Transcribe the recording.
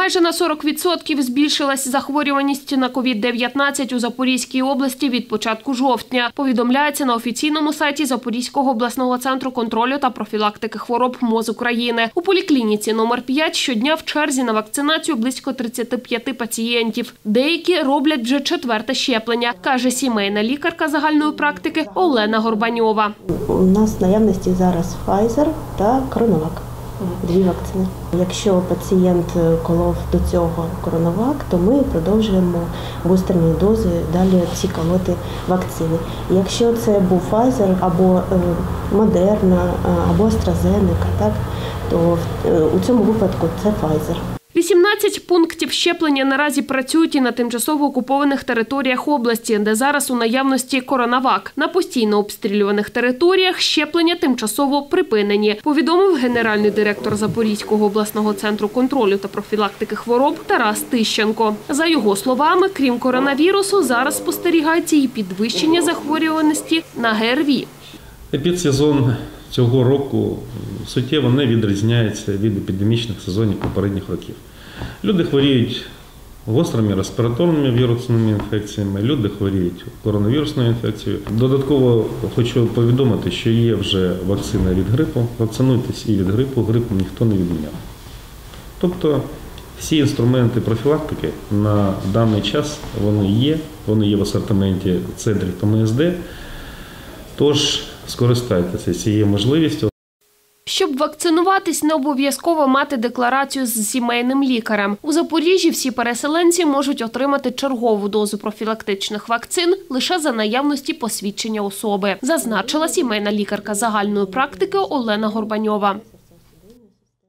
Майже на 40% збільшилась захворюваність на COVID-19 у Запорізькій області від початку жовтня. Повідомляється на офіційному сайті Запорізького обласного центру контролю та профілактики хвороб МОЗ України. У поліклініці номер 5 щодня в черзі на вакцинацію близько 35 пацієнтів. Деякі роблять вже 4-те щеплення, каже сімейна лікарка загальної практики Олена Горбаньова. У нас в наявності зараз Pfizer та CoronaVac. 2 вакцини. Якщо пацієнт колов до цього CoronaVac, то ми продовжуємо бустерні дози далі всі колоти вакцини. Якщо це був Pfizer або Moderna, або AstraZeneca, то у цьому випадку це Pfizer. 18 пунктів щеплення наразі працюють і на тимчасово окупованих територіях області, де зараз у наявності CoronaVac. На постійно обстрілюваних територіях щеплення тимчасово припинені, повідомив генеральний директор Запорізького обласного центру контролю та профілактики хвороб Тарас Тищенко. За його словами, крім коронавірусу, зараз спостерігається і підвищення захворюваності на ГРВІ. Епідсезон цього року суттєво не відрізняється від епідемічних сезонів попередніх років. Люди хворіють гострими респіраторними вірусними інфекціями, люди хворіють коронавірусною інфекцією. Додатково хочу повідомити, що є вже вакцина від грипу. Вакцинуйтесь і від грипу, грип ніхто не відміняв. Тобто всі інструменти профілактики на даний час вони є в асортименті центрів та МСД. Тож скористайтеся цією можливістю. Щоб вакцинуватись, не обов'язково мати декларацію з сімейним лікарем. У Запоріжжі всі переселенці можуть отримати чергову дозу профілактичних вакцин лише за наявності посвідчення особи, зазначила сімейна лікарка загальної практики Олена Горбаньова.